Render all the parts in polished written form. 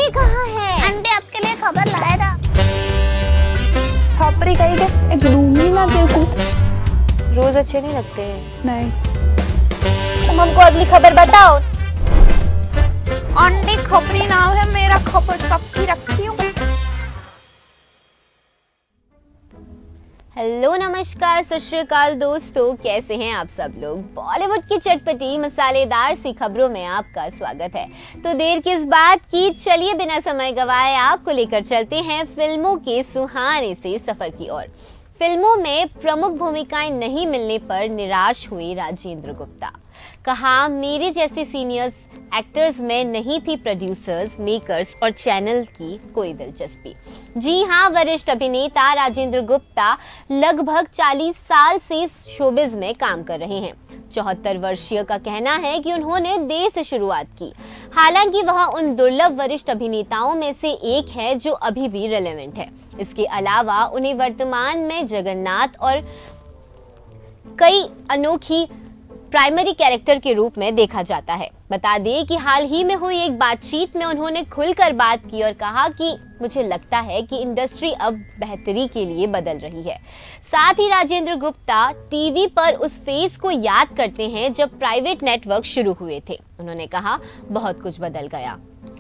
Aunty कहाँ है? Aunty आपके लिए खबर लाया था। छापरी कहीं के एक दूंगी ना तेरे को। रोज अच्छे नहीं लगते हैं। नहीं, तुम हमको अगली खबर बताओ। आंटी खपरी नाम है मेरा, खबर सबकी रखती हूँ। हेलो नमस्कार सत श्री अकाल दोस्तों, कैसे हैं आप सब लोग। बॉलीवुड की चटपटी मसालेदार सी खबरों में आपका स्वागत है। तो देर किस बात की, चलिए बिना समय गवाए आपको लेकर चलते हैं फिल्मों के सुहाने से सफर की ओर। फिल्मों में प्रमुख भूमिकाएं नहीं मिलने पर निराश हुए राजेंद्र गुप्ता। कहा, मेरे जैसे सीनियर्स एक्टर्स में नहीं थी प्रोड्यूसर्स, मेकर्स और चैनल की कोई दिलचस्पी। जी हां, वरिष्ठ अभिनेता राजेंद्र गुप्ता लगभग 40 साल से शोबिज में काम कर रहे हैं। 74 वर्षीय का कहना है कि उन्होंने देर से शुरुआत की। हालांकि वह उन दुर्लभ वरिष्ठ अभिनेताओं में से एक है जो अभी भी रेलेवेंट है। इसके अलावा उन्हें वर्तमान में जगन्नाथ और कई अनोखी प्राइमरी कैरेक्टर के रूप में देखा जाता है। बता दें कि हाल ही में हुई एक बातचीत में उन्होंने खुलकर बात की और कहा कि मुझे लगता है कि इंडस्ट्री अब बेहतरी के लिए बदल रही है। साथ ही राजेंद्र गुप्ता टीवी पर उस फेज को याद करते हैं जब प्राइवेट नेटवर्क शुरू हुए थे। उन्होंने कहा, बहुत कुछ बदल गया।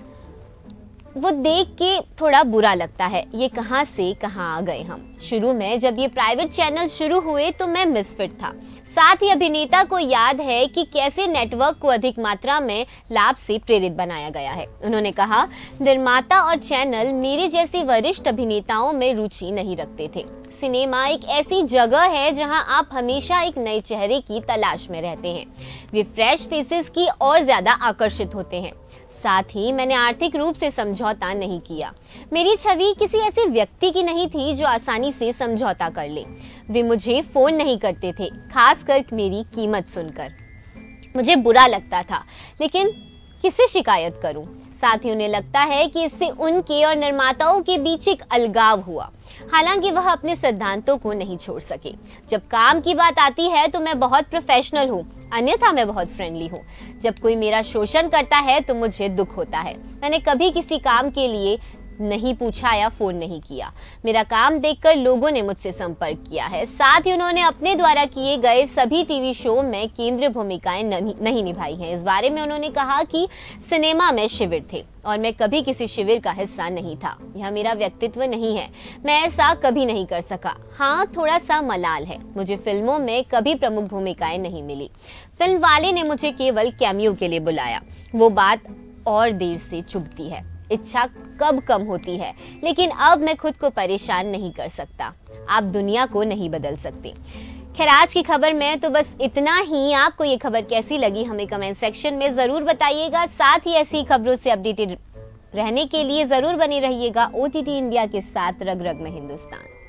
वो देख के थोड़ा बुरा लगता है, ये कहां से कहां आ गए हम। शुरू में जब ये प्राइवेट चैनल शुरू हुए तो मैं मिसफिट था। साथ ही अभिनेता को याद है कि कैसे नेटवर्क को अधिक मात्रा में लाभ से प्रेरित बनाया गया है। उन्होंने कहा, निर्माता और चैनल मेरे जैसे वरिष्ठ अभिनेताओं में रुचि नहीं रखते थे। सिनेमा एक ऐसी जगह है जहां आप हमेशा एक नए चेहरे की तलाश में रहते हैं। वे फ्रेश फेसेस की और ज्यादा आकर्षित होते हैं। साथ ही मैंने आर्थिक रूप से समझौता नहीं किया। मेरी छवि किसी ऐसे व्यक्ति की नहीं थी जो आसानी से समझौता कर ले। वे मुझे फोन नहीं करते थे, खासकर मेरी कीमत सुनकर। मुझे बुरा लगता था, लेकिन किससे शिकायत करूं। साथ ही उन्हें लगता है कि इससे उनके और निर्माताओं के बीच एक अलगाव हुआ। हालांकि वह अपने सिद्धांतों को नहीं छोड़ सके। जब काम की बात आती है तो मैं बहुत प्रोफेशनल हूँ, अन्यथा मैं बहुत फ्रेंडली हूँ। जब कोई मेरा शोषण करता है तो मुझे दुख होता है। मैंने कभी किसी काम के लिए नहीं पूछा या फोन नहीं किया। मेरा काम देखकर लोगों ने मुझसे संपर्क किया है। साथ ही उन्होंने अपने द्वारा किए गए सभी टीवी शो में केंद्रीय भूमिकाएं नहीं निभाई हैं। इस बारे में उन्होंने कहा कि सिनेमा में शिविर थे और मैं कभी किसी शिविर का हिस्सा नहीं था। यह मेरा व्यक्तित्व नहीं है, मैं ऐसा कभी नहीं कर सका। हाँ, थोड़ा सा मलाल है, मुझे फिल्मों में कभी प्रमुख भूमिकाएं नहीं मिली। फिल्म वाले ने मुझे केवल कैमियो के लिए बुलाया। वो बात और देर से चुभती है। इच्छा कब कम होती है, लेकिन अब मैं खुद को परेशान नहीं कर सकता। आप दुनिया को नहीं बदल सकते। खैर, आज की खबर में तो बस इतना ही। आपको ये खबर कैसी लगी हमें कमेंट सेक्शन में जरूर बताइएगा। साथ ही ऐसी खबरों से अपडेटेड रहने के लिए जरूर बने रहिएगा OTT इंडिया के साथ, रग रग में हिंदुस्तान।